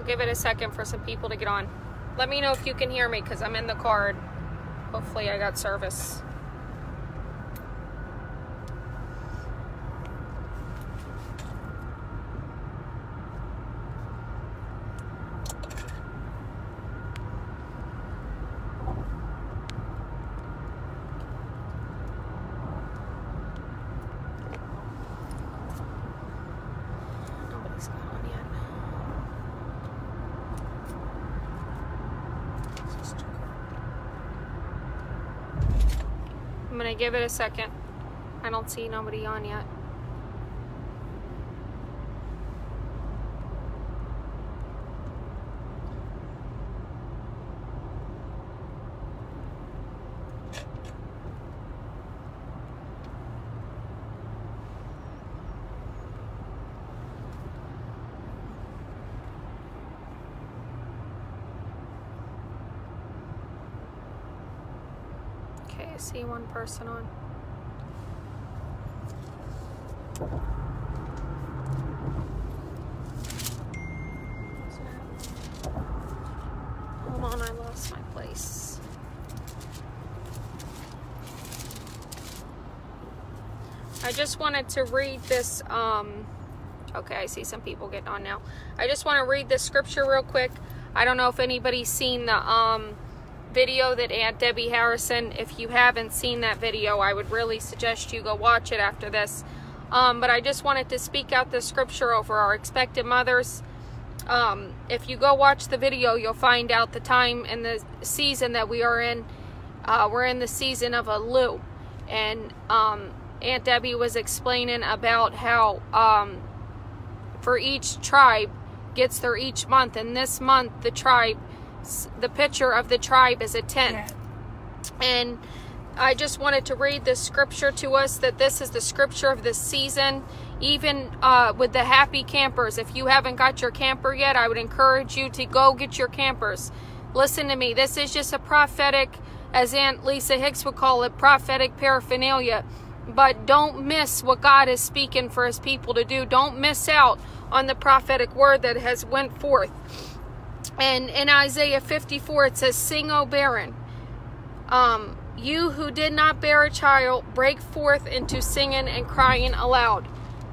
I'll give it a second for some people to get on. Let me know if you can hear me, because I'm in the car. Hopefully I got service. Nobody's got on yet. I'm gonna give it a second. I don't see nobody on yet. Okay, I see one person on. Hold on, I lost my place. I just wanted to read this, okay, I see some people getting on now. I just want to read this scripture real quick. I don't know if anybody's seen the, video that Aunt Debbie Harrison. If you haven't seen that video, I would really suggest you go watch it after this. But I just wanted to speak out the scripture over our expectant mothers. If you go watch the video, you'll find out the time and the season that we are in. We're in the season of Elul, and Aunt Debbie was explaining about how for each tribe gets there each month, and this month the picture of the tribe is a tent. Yeah. And I just wanted to read this scripture to us, that this is the scripture of this season. Even with the happy campers, if you haven't got your camper yet, I would encourage you to go get your campers. Listen to me, this is just a prophetic, as Aunt Lisa Hicks would call it, prophetic paraphernalia. But don't miss what God is speaking for his people to do. Don't miss out on the prophetic word that has went forth. And in Isaiah 54, it says, "Sing, O barren. You who did not bear a child, break forth into singing and crying aloud.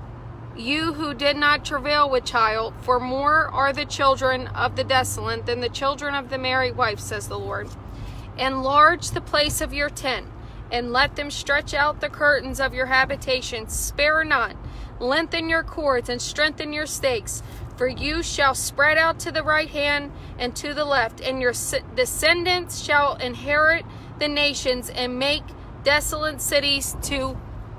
You who did not travail with child, for more are the children of the desolate than the children of the married wife, says the Lord. Enlarge the place of your tent, and let them stretch out the curtains of your habitation. Spare not. Lengthen your cords and strengthen your stakes. For you shall spread out to the right hand and to the left, and your descendants shall inherit the nations and make desolate cities to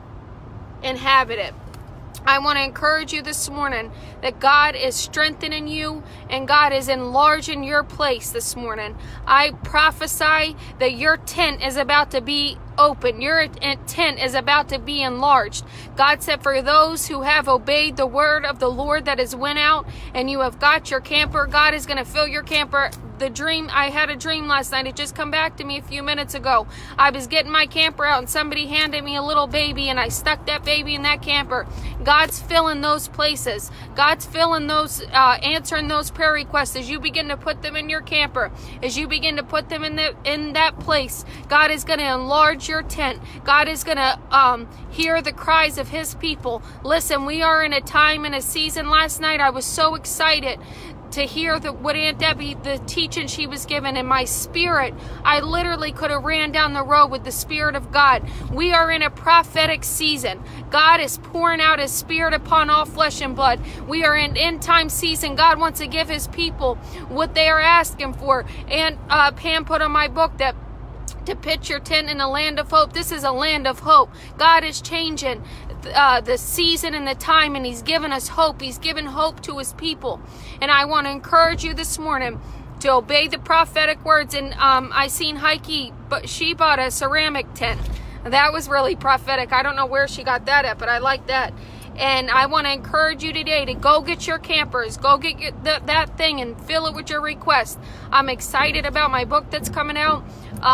inhabit it." I want to encourage you this morning that God is strengthening you and God is enlarging your place this morning. I prophesy that your tent is about to be open. Your tent is about to be enlarged. God said, for those who have obeyed the word of the Lord that has went out, and you have got your camper, God is going to fill your camper. I had a dream last night. It just come back to me a few minutes ago. I was getting my camper out and somebody handed me a little baby, and I stuck that baby in that camper. God's filling those places. God's filling those, answering those prayer requests as you begin to put them in your camper. As you begin to put them in that place, God is going to enlarge your tent. God is going to hear the cries of his people. Listen, we are in a time and a season. Last night I was so excited to hear what Aunt Debbie, the teaching she was given in my spirit. I literally could have ran down the road with the Spirit of God. We are in a prophetic season. God is pouring out his Spirit upon all flesh and blood. We are in end time season. God wants to give his people what they are asking for. And Pam put on my book that to pitch your tent in a land of hope. This is a land of hope. God is changing the season and the time, and he's given us hope. He's given hope to his people. And I want to encourage you this morning to obey the prophetic words. And I seen Heike, but she bought a ceramic tent. That was really prophetic. I don't know where she got that at, but I like that. And I want to encourage you today to go get your campers. Go get that thing and fill it with your request. I'm excited about my book that's coming out.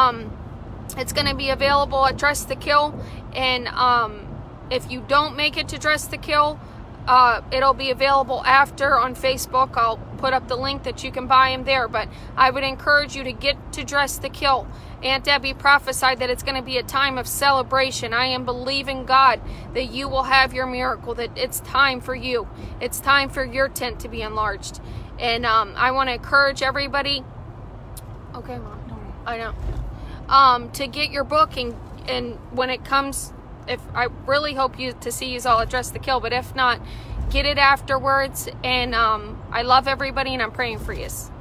It's going to be available at Dress to Kill. And if you don't make it to Dress to Kill, it'll be available after on Facebook. I'll put up the link that you can buy them there. But I would encourage you to get to Dress to Kill. Aunt Debbie prophesied that it's going to be a time of celebration. I am believing God that you will have your miracle, that it's time for you. It's time for your tent to be enlarged. And I want to encourage everybody. Okay, Mom. I know. To get your book, and when it comes, I really hope to see you all at Dress to Kill, but if not, get it afterwards. And I love everybody, and I'm praying for you.